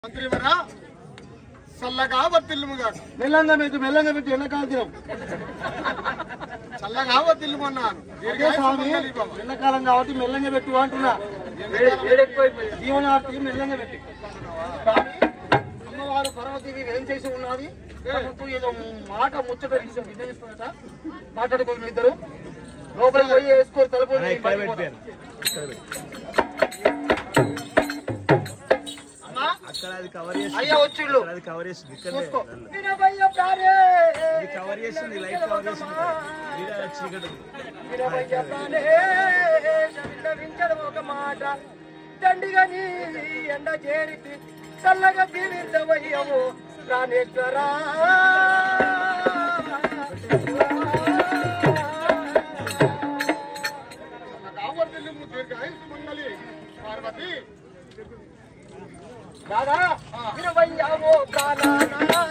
మంత్రివరా చల్లగా వర్తిల్లుముగా మెల్లంగా పెట్టి ఎండాకాలం చల్లగా వర్తిల్లుమన్నాను. ఎండాకాలం కాబట్టి మెల్లంగా పెట్టు అంటున్నా. జీవనార్థి మెల్లంగా పెట్టి అమ్మవారు పర్వతికి ఏం చేసి ఉన్నది. ఏదో మాట ముచ్చట విషయం విజయిస్తున్నట మాట్లాడుకోండి ఇద్దరు. లోపలికి పోయి వేసుకోరు తలుపు. అయ్యా వచ్చిండు కవర్ చేసింది లైట్ కవర్ చేసింది ఒక మాట దండిగా నీ ఎండ చేరి చల్లగా తీరించవయ్యము రానేశ్వరా. పార్వతి రాదా వినవయ్యావో ప్రాణానా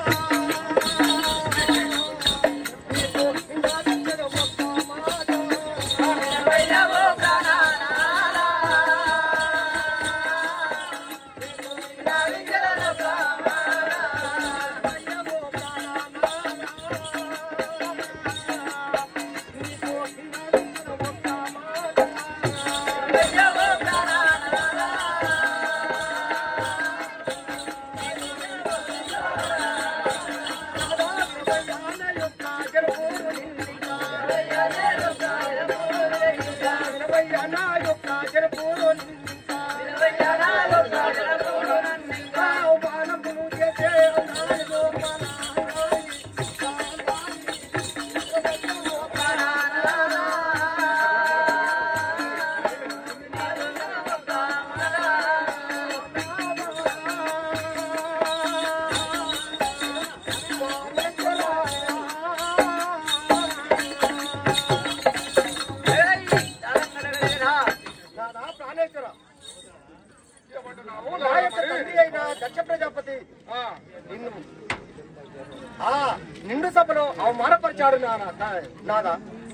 దక్ష ప్రజాపతి నిండు సభలో అవమానపరిచాడు నాదా.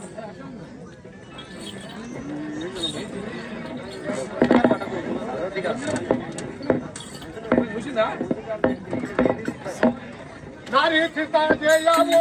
నారీ సీతా జయమో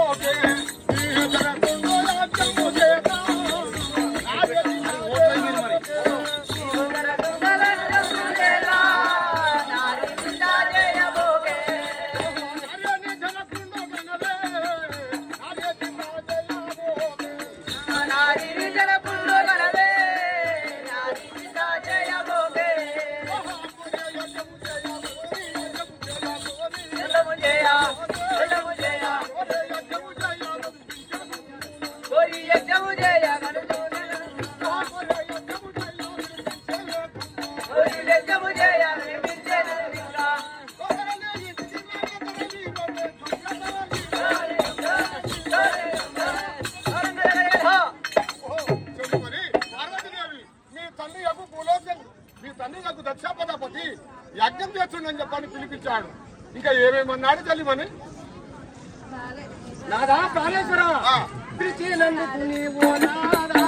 దక్షాపదాపతి యజ్ఞం చేస్తుండని చెప్పని పిలిపించాడు. ఇంకా ఏమేమన్నాడు తల్లిమని. నాదా ప్రాణేశ్వర పిలిచినందుకు నీవు నాదా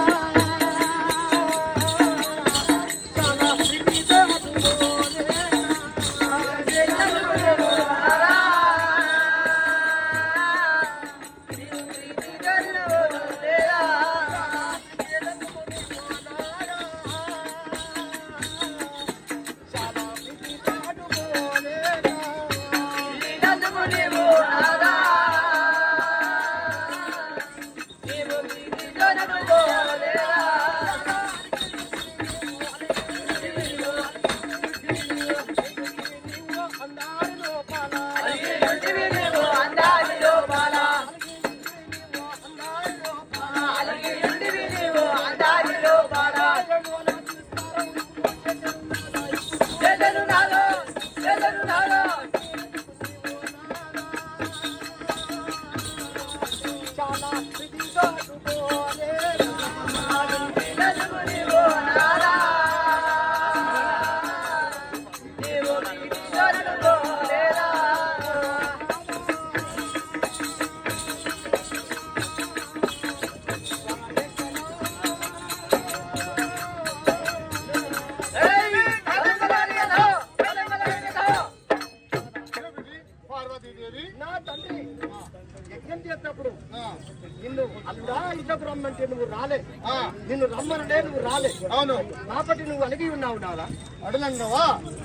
No. సభకు రమ్మంటే నువ్వు రాలే, ఆ, నిన్ను రమ్మనంటే నువ్వు రాలే. అవును. కాబట్టి నువ్వు అలిగి ఉన్నావు నాలా. అడలంగవా?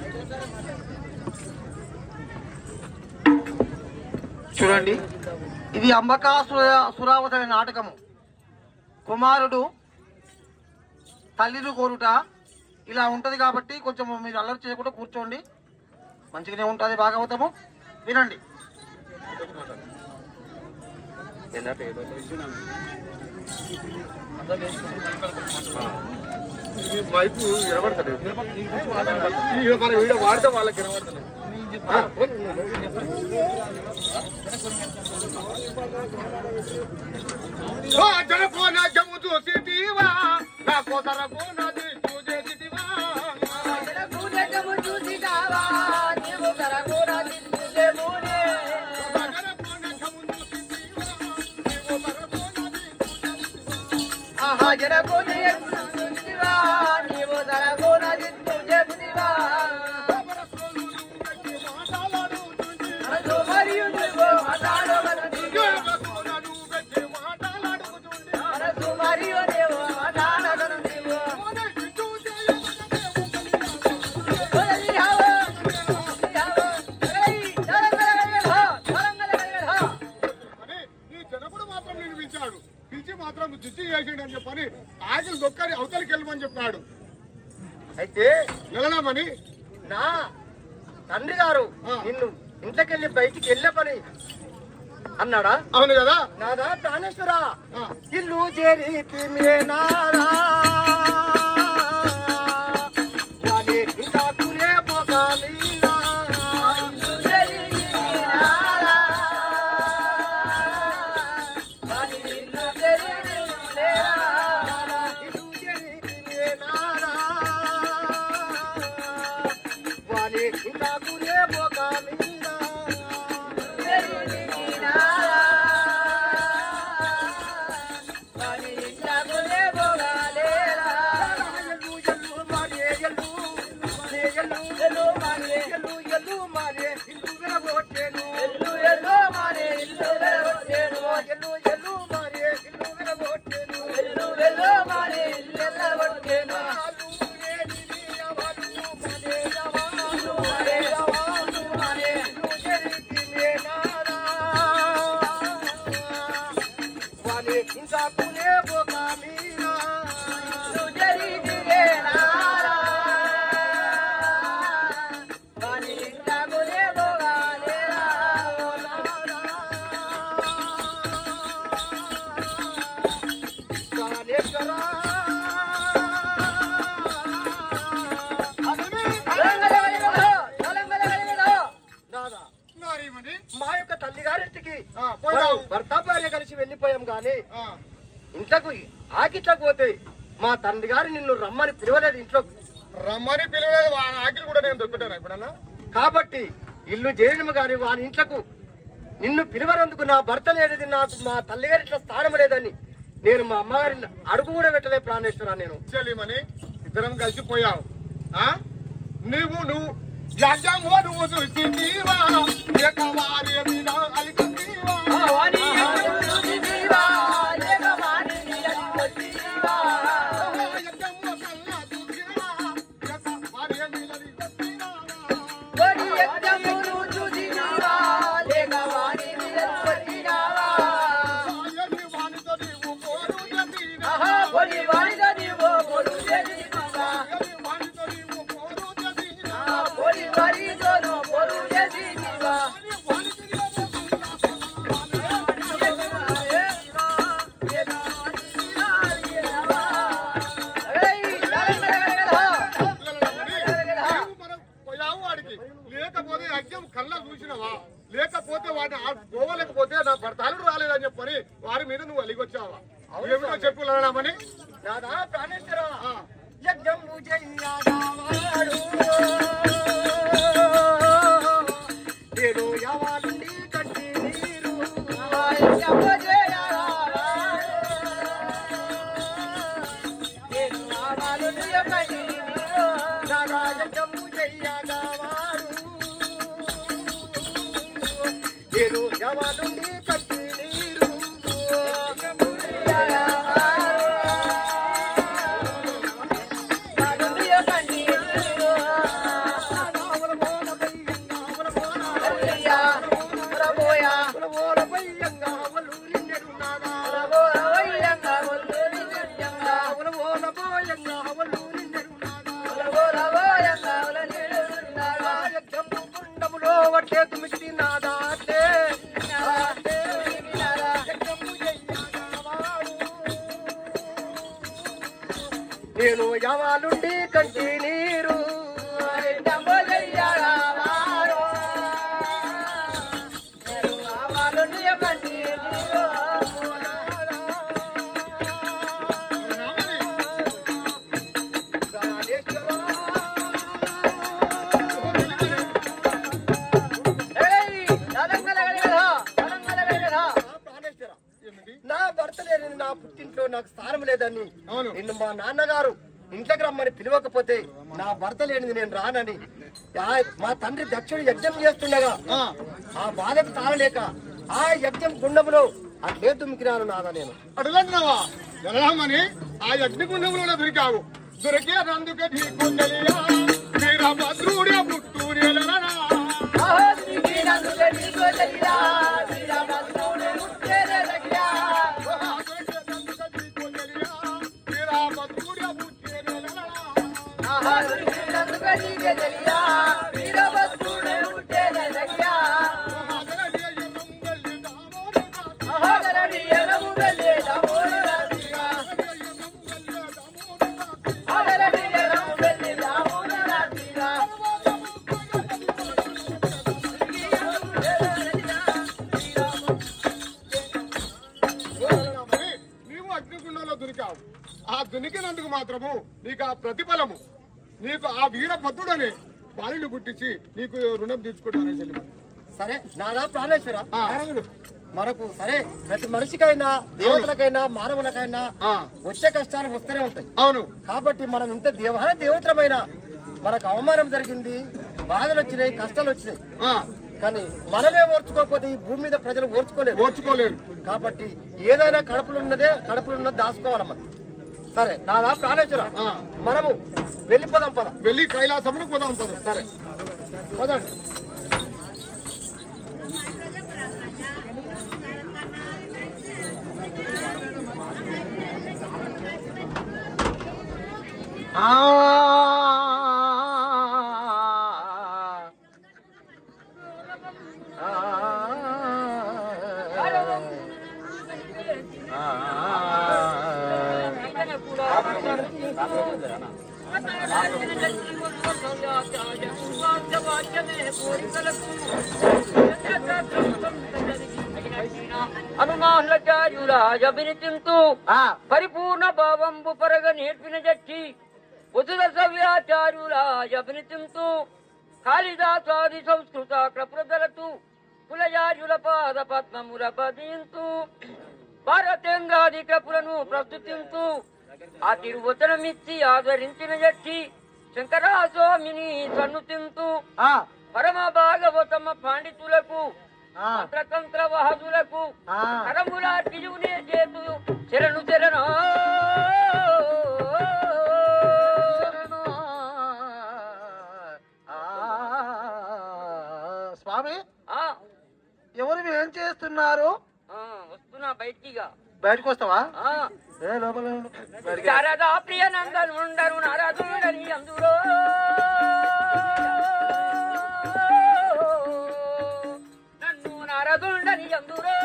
చూడండి, ఇది సురావతి అనే నాటకము. కుమారుడు తల్లిని కోరుట ఇలా ఉంటది. కాబట్టి కొంచెం మీరు అల్లరి చేయకుండా కూర్చోండి, మంచిగానే ఉంటుంది భాగవతము. వినండి. ఈ మైకు వినబడతలేదు. మన వీడియో వాడితే వాళ్ళకి వినబడతలేదు. జనకో నా జమ్ము చూసి తీవా, నా కోసరకు నది చూసేసి తీవా. అని చెప్పని ఆకలి దొక్కని అవతలికి వెళ్ళమని చెప్పాడు. అయితే వెళ్ళనామని నా తండ్రి గారు నిన్ను ఇంట్లోకెళ్ళి బయటికి వెళ్ళే పని అన్నాడా? అవును కదా. నాదా ప్రాణేశ్వరా, ఇల్లు చేరి నారా ఇంకా కులే పోగాలి. మా యొక్క తల్లిగారింటికి భర్త భార్య కలిసి వెళ్ళిపోయాం గాని ఇంట్లోకి ఆకిట్లకు పోతే మా తండ్రి గారు నిన్ను రమ్మని పిలవలేదు. ఇంట్లో రమ్మని పిలవలేదు. ఆకిలి కూడా నేను దొక్కుతాను ఎప్పుడన్నా. కాబట్టి ఇల్లు చేయడము గాని వాని ఇంట్లకు నిన్ను పిలవనందుకు నా భర్త లేనిది, నాకు మా తల్లిగారి ఇట్లా స్థానం లేదని నేను మా అమ్మగారిని అడుగు కూడా పెట్టలే ప్రాణేశ్వరా. నేను చెల్లిమని ఇద్దరం కలిసిపోయావు. నువ్వు నువ్వు చూసిందివా, వారి మీద అలికిందివా. లేకపోతే యజ్ఞం కళ్ళ చూసినవా, లేకపోతే వాటిని పోవలేకపోతే నా భర్తలు రాలేదని చెప్పని వారి మీద నువ్వు అలిగొచ్చావా? ఏమిటో చెప్పు లవణమని. నాదా ప్రాణేశ్వరా, యజ్ఞం చెయ్యాడు నేను యవాలుండి కట్టి నీరు నేను యవాలుండి కట్టి నీరు అట్లే తుమికి నాదా అట్లే నేను యవాలుండి కంటి నీరు నా భర్త లేని నా పుట్టింట్లో నాకు స్థానం లేదని నిన్ను మా నాన్నగారు ఇంట్లోకి రమ్మని పిలవకపోతే నా భర్త లేనిది నేను రానని మా తండ్రి దక్షుడు యజ్ఞం చేస్తుండగా ఆ బాధకు తాళలేక ఆ యజ్ఞం గుండములో అట్లే దుమికినాను నాదా నేను. అడుగుతున్నావా వెళ్ళమని ఆ యజ్ఞగుండంలో దొరికావు. దొరికే అందుకే వీరభద్రుడే పుట్టూరే దొరికావు. ఆ దునికినందుకు మాత్రము నీకు ఆ ప్రతిఫలము నీకు ఆ వీరభద్రుడని బాలుని పుట్టించి నీకు రుణం తీర్చుకుంటానని చెల్లి. సరే నాదా ప్రాణేశ్వర మనకు సరే ప్రతి మనిషికైనా దేవతలకైనా మానవులకైనా వచ్చే కష్టాలు వస్తూనే ఉంటాయి. అవును కాబట్టి మనం ఇంత దేవతరమైన మనకు అవమానం జరిగింది, బాధలు వచ్చినాయి, కష్టాలు వచ్చినాయి. కానీ మనమే ఓర్చుకోకపోతే ఈ భూమి మీద ప్రజలు ఓర్చుకోలేరు. కాబట్టి ఏదైనా కడుపులున్నది దాచుకోవాలన్నమాట. సరే నాదా ప్రాణేశ్వర మనము వెళ్ళిపోదాం పద. వెళ్ళి కైలాసమును పోదాం పద. సరే పదండి. అనుమానులచార్యురాజభినితింతు పరిపూర్ణ భావంబు పరగ నేర్పిన జట్టి ఉదుర సవ్యాచార్యురాజభినితింతు కాళిదాసాది సంస్కృత ప్రదలతు కులయార్యుల పాద పద్మముల పదింతు భారతేంద్రాది కపులను ప్రస్తుతింతు ఆ తిరువచనమిచ్చి ఆదరించిన జట్టి శంకరాస్వామిని సన్నుతింతు పరమ భాగవతమ పాండితులకు మంత్రతంత్ర వహదులకు కరముల తిరుగునే చేతు శరణు శరణ స్వామి ఎవరు ఏం చేస్తున్నారు? వస్తున్నా బయటకు వస్తావా? లోపల శారదా ప్రియ నందనుండరు నారదుడని అందులో నన్ను నారదుండని అందులో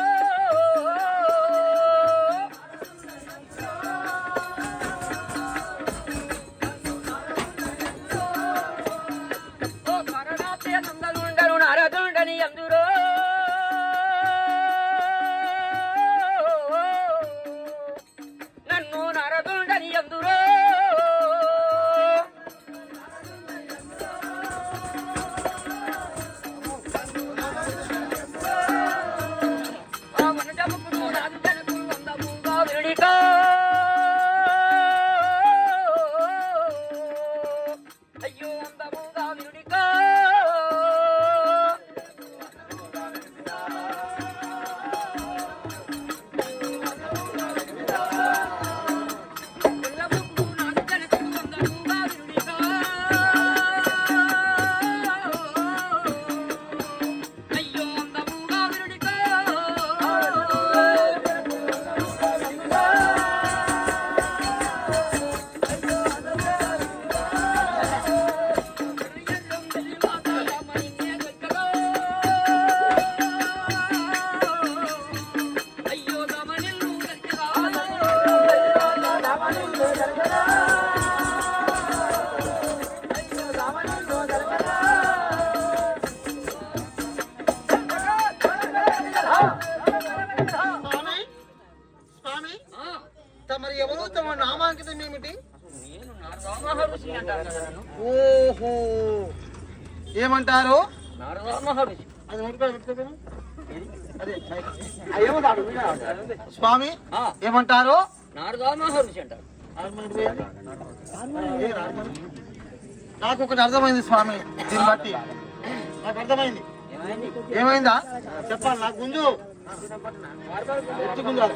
శారదా ప్రియ నందనుండరు నారదుండని అందులో నన్ను నారదుండని అందులో వనజముకుడు రాజుకు వందముగా విడికా అయ్యో వందముగా విడికా ఓహో ఏమంటారు నారద మహర్షి. అది నోటికాడ పెట్టుకోను అదే ఏమంటాడు స్వామి ఏమంటారు నారద మహర్షి అంటారు. నాకు ఒకటి అర్థమైంది స్వామి దీన్ని బట్టి నాకు అర్థమైంది ఏమైందా చెప్పాలి నాకు గుంజు ఎత్తుకుందారు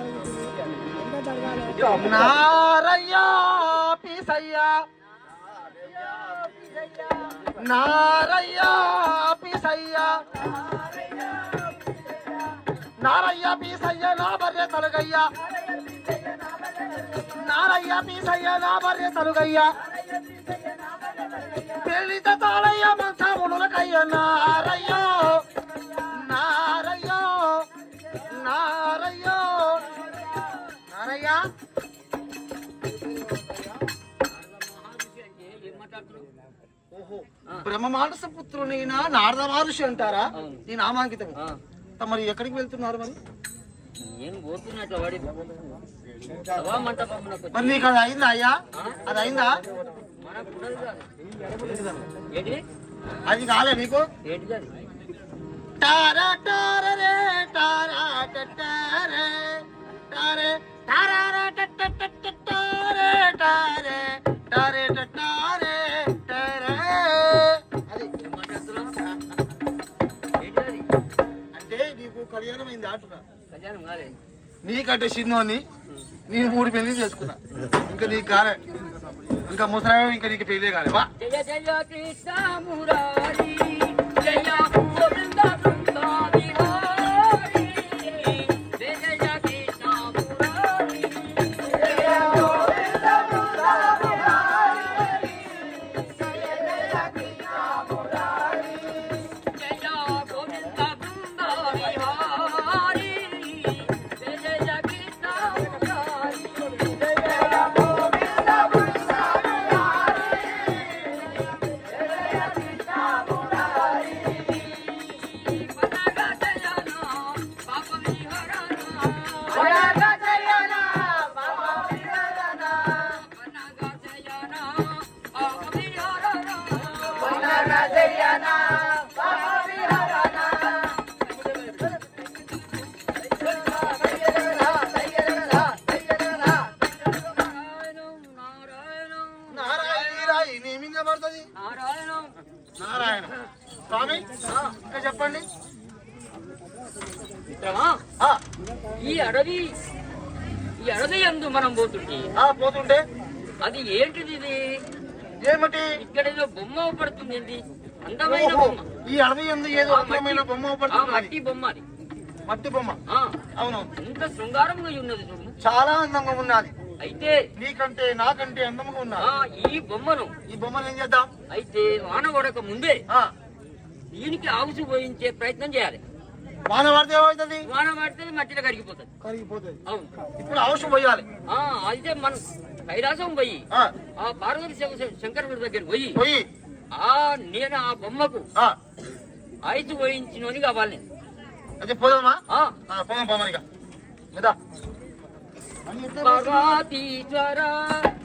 నారయ్యా పీసయ్యా నారయ్యా పీసయ్యా నారయ్యా పీసయ్యా నా బర్రె తలుగయ్యా నారయ్యా పీసయ్యా నా బర్రె తలుగయ్యా పెళ్లిత తాళయ్య మంచములకయ్య నారయ్యో నారయ్యో నారయ్యో నారయ్యా ఓహో బ్రహ్మ మానస పుత్రునైనా నారద మహర్షి అంటారా ఈ నామాంకితం మరి ఎక్కడికి వెళ్తున్నారు మరి నేను పోతున్నట్టు వాడి మరి నీకు అది అయిందా అయ్యా అది అయిందా అది కాలే నీకు టారా టారే టారా టారే టారే టారా టారే టారే టారే టారే టారే అది అంటే నీకు కళ్యాణం అయింది అంటున్నా నీకంటే చిన్నోని నేను 3 పెళ్లి చేసుకున్నా ఇంకా నీకు కాలే ఇంకా ముసలాయో ఇంకా నీకు పెళ్లి కాలే వా జయ జయ కృష్ణ మురారి జయ గోవింద బృందా విహారీ జయ జయ కృష్ణ మురారి జయ గోవింద బృందా విహారీ జయ జయ కృష్ణ మురారి జయ గోవింద బృందా విహారీ జయ జయ కృష్ణ మురారి జయ గోవింద బృందా నారాయణ స్వామి ఇంకా చెప్పండి ఈ అడవి యందు మనం పోతుంటే పోతుంటే అది ఏంటిది ఇది ఏమిటి ఇక్కడ ఏదో బొమ్మ పడుతుంది ఏంటి అందమైన ఓహో, బొమ్మ ఈ అడవి ఎందు ఏదో అందమైన బొమ్మ ఆ పడుతుంది మట్టి బొమ్మ అది మట్టి బొమ్మ అవును ఎంత శృంగారంగా ఉన్నది చూడు చాలా అందంగా ఉన్నది అయితే నీకంటే నాకంటే అందంగా ఉన్నది ఈ బొమ్మను ఈ బొమ్మను ఏం చేద్దాం అయితే వాన పడక ముందే ఆ, దీనికి ఆవుసు పోయించే ప్రయత్నం చేయాలి. వాన పడితే ఏమవుతుంది వాన పడితే మట్టిలో కరిగిపోతుంది. కరిగిపోతుంది అవును ఇప్పుడు అవసరం పోయాలి అయితే మనం కైలాసం పోయి ఆ, ఆ పార్వతి శంకరుడి దగ్గర పోయి పోయి నేను ఆ బొమ్మకు ఆ, ఐసు పోయించినోని కావాలి నేను. అయితే పోదామా ఆ, పోదాం పోమనిగా మీద భగవతీశ్వర